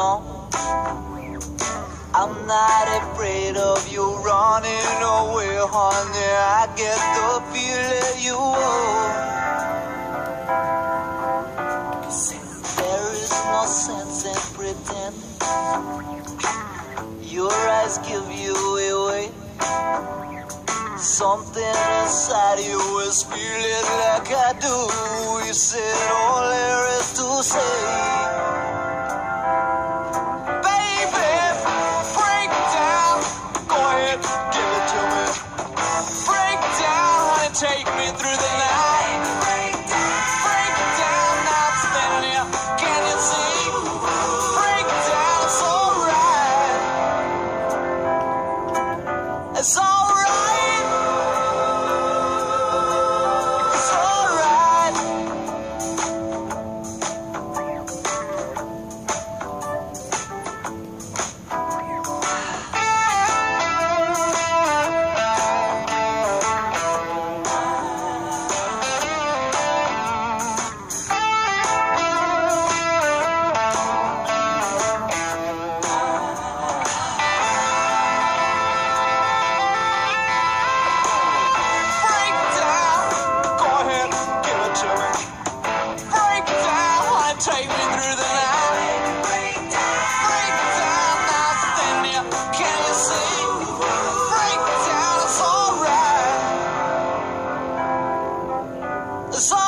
on. I'm not afraid of you running away, honey. I get the feeling you owe. There is no sense in pretending. Your eyes give you away. Something inside you is feeling like I do. You said all there is to say. Baby, break down. Go ahead, give it to me. Break down, honey, take me through the night. Break down, now I'm standing here. Can you see? Break down, it's alright. It's alright. Take me through the night. Break down, now stand here. Can you see? Break down, it's alright. It's alright.